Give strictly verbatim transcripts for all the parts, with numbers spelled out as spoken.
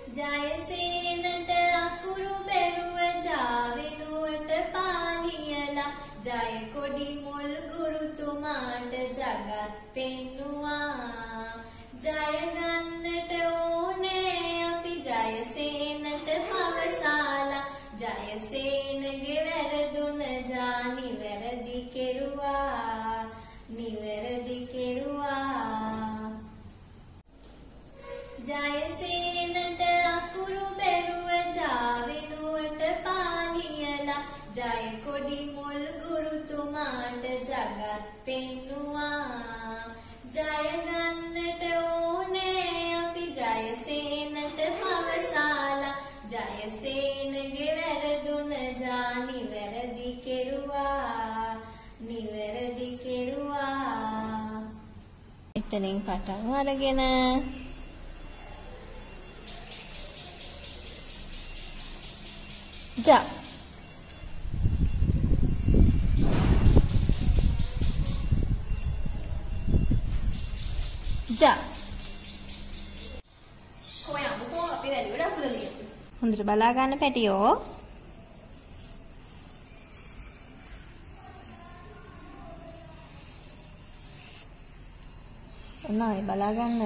ජයසේනට අකුරු බැරුව ජාවෙනුවට පාලියලා ජය කොඩි මුල් ගුරුතුමාට ජගත් පෙන්නුවා ජය ගන්නට ඕනේ අපි ජයසේනට පවසාලා ජයසේනගේ වැරදුන ජා නිවැරදි කෙරුවා නිවැරදි කෙරුවා ජයසේනට අකුරු බැරුව ජාවෙනුවට පාලියලා ජය කොඩි මුල් ගුරුතුමාට ජගත් පෙන්නුවා ජය ගන්නට ඕනේ අපි ජයසේනට පවසාලා ජයසේනගේ වැරදුන ජා නිවැරදි කෙරුවා නිවැරදි කෙරුවා එතනින් පටන් අරගෙන Ja. Ja. කොහේ අමුතෝ අපි වැඩි වැඩ අකුර ලියමු. හොඳට බලා ගන්න පැටියෝ. ඔන්නයි බලා ගන්න.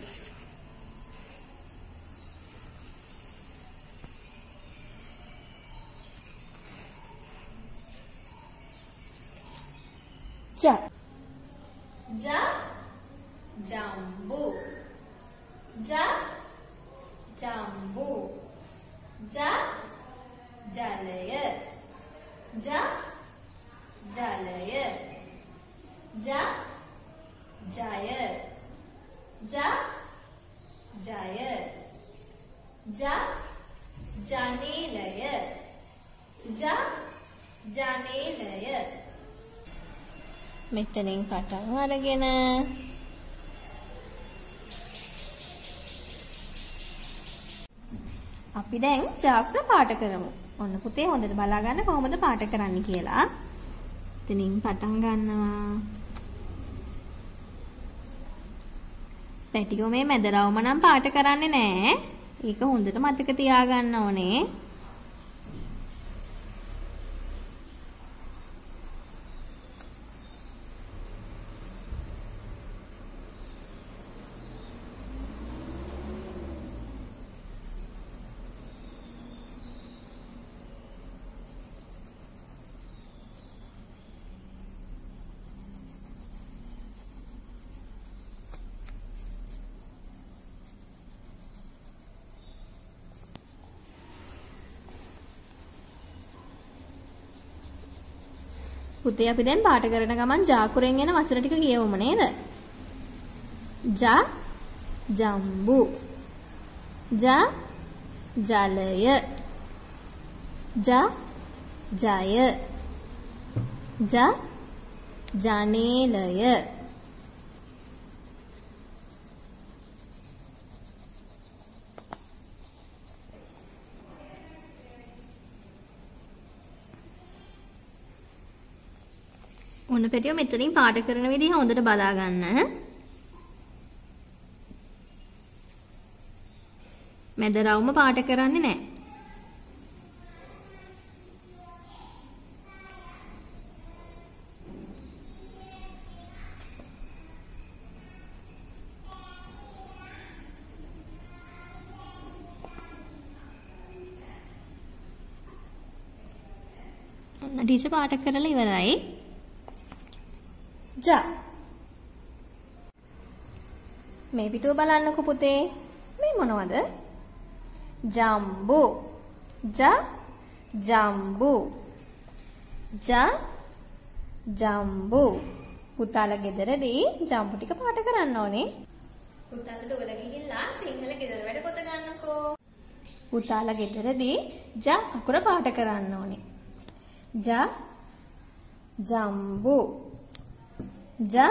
Ja. Ja. Jambu. Ja. Jambu. Ja. Jalaya. Ja. Jalaya. Ja. Jaya. Ja. Jaya. Ja. Janelaya. Ja. Janelaya. මෙතනින් පටන් අරගෙන අපි දැන් ජාක්‍ර පාට කරමු. ඔන්න පුතේ හොඳට බලා ගන්න කොහොමද පාට කරන්න කියලා. එතනින් පටන් ගන්නවා. පැටියෝ මේ මැදරවම නම් පාට කරන්නේ නැහැ. ඒක හොඳට මතක තියාගන්න ඕනේ. පුතේ අපි දැන් පාට කරන ගමන් ජාකුරෙන් එන වචන ටික කියවමු නේද? ජා ජම්බු. ජා ජලය. ජා ජය. ජා ජනේලය. ඔන්න පැටියෝ මෙතනින් පාට කරන විදිහ හොඳට බලා ගන්න. මැදරවුම පාට කරන්නේ නැහැ. ඔන්න ටීචර් පාට කරලා ඉවරයි. Ja. මේ පිටුව බලන්නකො පුතේ. මේ මොනවද? ජම්බු. Ja ජම්බු. Ja ජම්බු. පුතාලා ගෙදරදී ජම්බු ටික පාට කරන්න ඕනේ. පුතාලා දුවල ගිහිල්ලා සිංහල ගෙදර වැඩ පොත ගන්නකෝ. පුතාලා ගෙදරදී Ja අකුර පාට කරන්න ඕනේ. Ja ජම්බු. Ja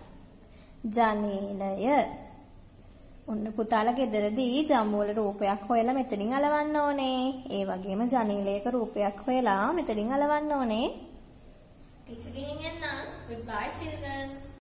ජනේලය. ඔන්න පුතාලා ගෙදරදී ජම්බු වල රූපයක් හොයලා මෙතනින් අලවන්න ඕනේ. ඒ වගේම ජනේලයක රූපයක් හොයලා මෙතනින් අලවන්න ඕනේ. Teacher giving a goodbye children.